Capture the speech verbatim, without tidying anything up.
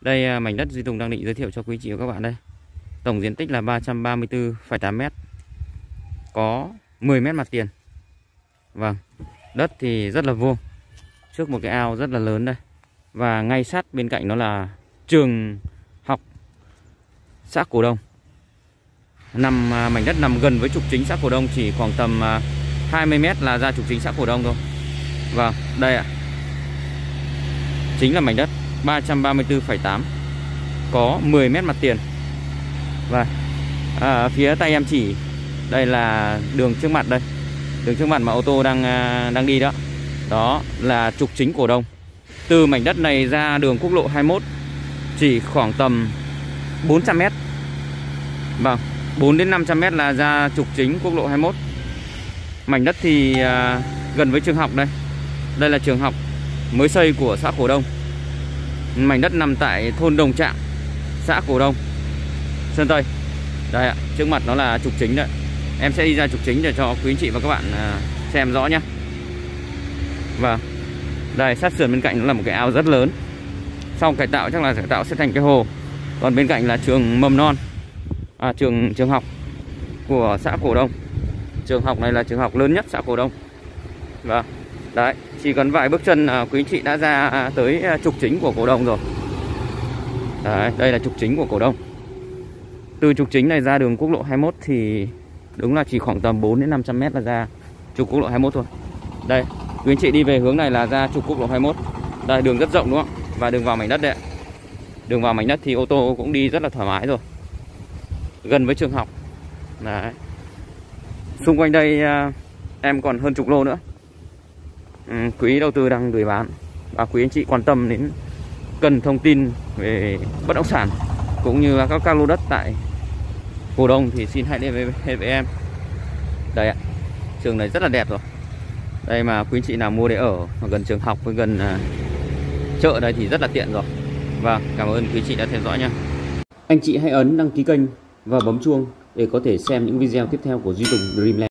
Đây mảnh đất Duy Tùng đang định giới thiệu cho quý chị và các bạn đây. Tổng diện tích là ba trăm ba mươi tư phẩy tám mét. Có mười mét mặt tiền. Vâng, đất thì rất là vuông. Trước một cái ao rất là lớn đây. Và ngay sát bên cạnh nó là trường học xã Cổ Đông. Nằm mảnh đất nằm gần với trục chính xã Cổ Đông, chỉ khoảng tầm hai mươi mét là ra trục chính xã Cổ Đông thôi. Vâng, đây ạ. Chính là mảnh đất ba trăm ba mươi tư phẩy tám, có mười mét mặt tiền. Và à, phía tay em chỉ đây là đường trước mặt đây, đường trước mặt mà ô tô đang đang đi đó. Đó là trục chính Cổ Đông. Từ mảnh đất này ra đường quốc lộ hai mươi mốt chỉ khoảng tầm bốn trăm mét. Vâng, bốn đến năm trăm mét là ra trục chính quốc lộ hai mươi mốt. Mảnh đất thì à, gần với trường học đây. Đây là trường học mới xây của xã Cổ Đông. Mảnh đất nằm tại thôn Đồng Trạng, xã Cổ Đông, Sơn Tây. Đây ạ, trước mặt nó là trục chính đấy. Em sẽ đi ra trục chính để cho quý anh chị và các bạn xem rõ nhé. Và đây, sát sườn bên cạnh nó là một cái ao rất lớn. Sau cải tạo chắc là cải tạo sẽ thành cái hồ. Còn bên cạnh là trường mầm non, à, trường trường học của xã Cổ Đông. Trường học này là trường học lớn nhất xã Cổ Đông. Và đấy, chỉ cần vài bước chân là quý anh chị đã ra tới trục chính của Cổ Đông rồi. Đấy, đây là trục chính của Cổ Đông. Từ trục chính này ra đường quốc lộ hai mươi mốt thì đúng là chỉ khoảng tầm bốn đến năm trăm mét là ra trục quốc lộ hai mươi mốt thôi. Đây, quý anh chị đi về hướng này là ra trục quốc lộ hai mươi mốt. Đây, đường rất rộng đúng không? Và đường vào mảnh đất đấy. Đường vào mảnh đất thì ô tô cũng đi rất là thoải mái rồi. Gần với trường học. Đấy. Xung quanh đây em còn hơn chục lô nữa. Ừ, quý đầu tư đang gửi bán. Và quý anh chị quan tâm đến cần thông tin về bất động sản cũng như các các lô đất tại Cổ Đông thì xin hãy liên hệ với em. Đây ạ, trường này rất là đẹp rồi. Đây mà quý anh chị nào mua để ở gần trường học với gần uh, chợ đây thì rất là tiện rồi. Và cảm ơn quý chị đã theo dõi nha. Anh chị hãy ấn đăng ký kênh và bấm chuông để có thể xem những video tiếp theo của Duy Tùng Dreamland.